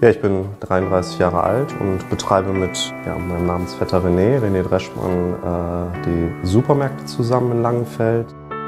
Ja, ich bin 33 Jahre alt und betreibe mit meinem Namensvetter René Dreschmann, die Supermärkte zusammen in Langenfeld.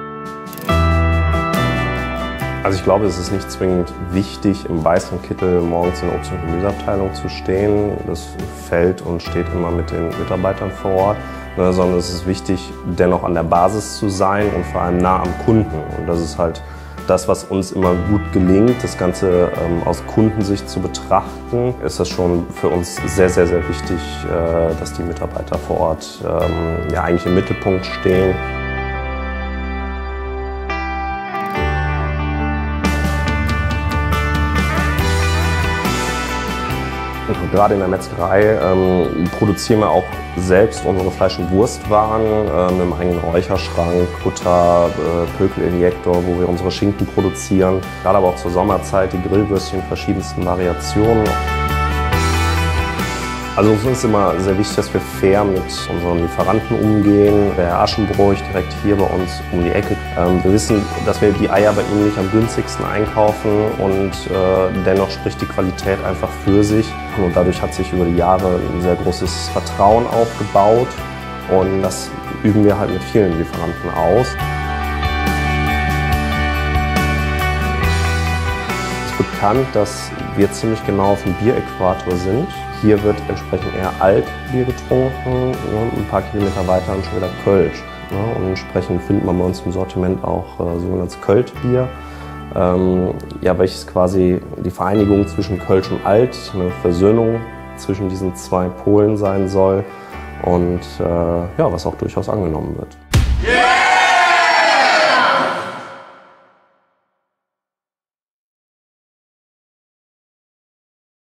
Also ich glaube, es ist nicht zwingend wichtig, im weißen Kittel morgens in der Obst- und Gemüseabteilung zu stehen. Das fällt und steht immer mit den Mitarbeitern vor Ort. Sondern es ist wichtig, dennoch an der Basis zu sein und vor allem nah am Kunden. Und das ist halt das, was uns immer gut gelingt, das Ganze aus Kundensicht zu betrachten, ist das schon für uns sehr, sehr, sehr wichtig, dass die Mitarbeiter vor Ort eigentlich im Mittelpunkt stehen. Gerade in der Metzgerei produzieren wir auch selbst unsere Fleisch- und Wurstwaren mit einem eigenen Räucherschrank, Kutter, Pökelinjektor, wo wir unsere Schinken produzieren. Gerade aber auch zur Sommerzeit die Grillwürstchen in verschiedensten Variationen. Also uns ist immer sehr wichtig, dass wir fair mit unseren Lieferanten umgehen. Der Herr Aschenbroich direkt hier bei uns um die Ecke. Wir wissen, dass wir die Eier bei ihm nicht am günstigsten einkaufen und dennoch spricht die Qualität einfach für sich. Und dadurch hat sich über die Jahre ein sehr großes Vertrauen aufgebaut und das üben wir halt mit vielen Lieferanten aus. Es ist bekannt, dass wir ziemlich genau auf dem Bieräquator sind. Hier wird entsprechend eher Altbier getrunken, ein paar Kilometer weiter dann schon wieder Kölsch. Und entsprechend findet man bei uns im Sortiment auch sogenanntes Költbier, welches quasi die Vereinigung zwischen Kölsch und Alt, eine Versöhnung zwischen diesen zwei Polen sein soll und was auch durchaus angenommen wird. Yeah!